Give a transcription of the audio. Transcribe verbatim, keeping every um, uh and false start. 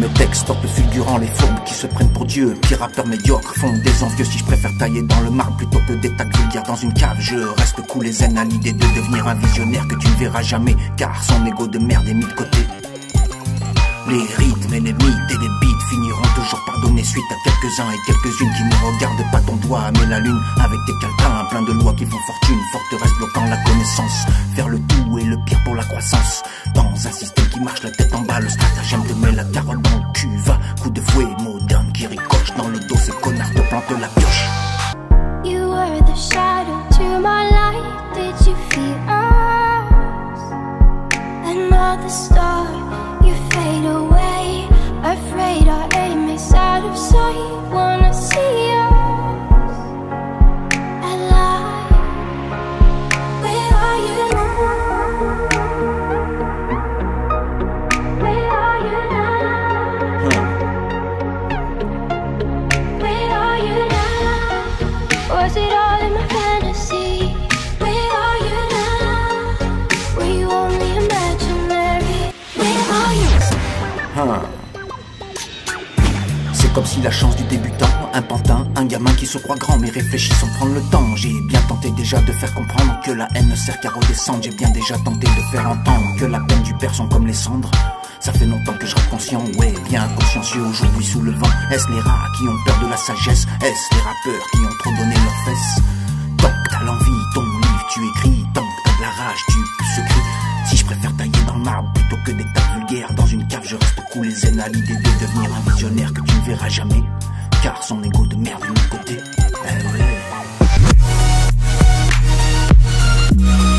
texte porte fulgurant les fourbes qui se prennent pour Dieu. Pires rappeurs médiocres font des envieux. Si je préfère tailler dans le marbre plutôt que des tacs vulgaires dans une cave, je reste cool et zen à l'idée de devenir un visionnaire que tu ne verras jamais, car son ego de merde est mis de côté. Les rythmes et les mythes et les beats finiront toujours par donner suite à quelques-uns et quelques-unes qui ne regardent pas ton doigt mais la lune avec tes calepins plein de lois qui font fortune, forteresse bloquant la connaissance. Faire le tout est le pire pour la croissance. Dans un système qui marche la tête en bas, le stratagème te met la carotte dans le cul. Va, coup de fouet moderne qui ricoche dans le dos, ces connards te plantent la pioche. You were the shadow to my light. Did you feel us? Another star, you fade away. Afraid our aim is out of sight. Wanna see us alive. Where are you now? Where are you now? Where are you now? Was it all in my fantasy? Where are you now? Were you only imaginary? Where are you? Huh. C'est comme si la chance du débutant, un pantin, un gamin qui se croit grand mais réfléchit sans prendre le temps. J'ai bien tenté déjà de faire comprendre que la haine ne sert qu'à redescendre. J'ai bien déjà tenté de faire entendre que la peine du père sont comme les cendres. Ça fait longtemps que je reste conscient, ouais, bien consciencieux aujourd'hui sous le vent. Est-ce les rats qui ont peur de la sagesse? Est-ce les rappeurs qui ont trop donné leurs fesses? Tant que t'as l'envie, ton livre tu écris. Tant que t'as de la rage, tu pousses ce cri. Si je préfère tailler dans le marbre plutôt que des tas vulgaires dans une cave, je reste cool et zen à l'idée de devenir un visionnaire que tu ne verras jamais, car son ego de merde est de l'autre côté. Eh ouais.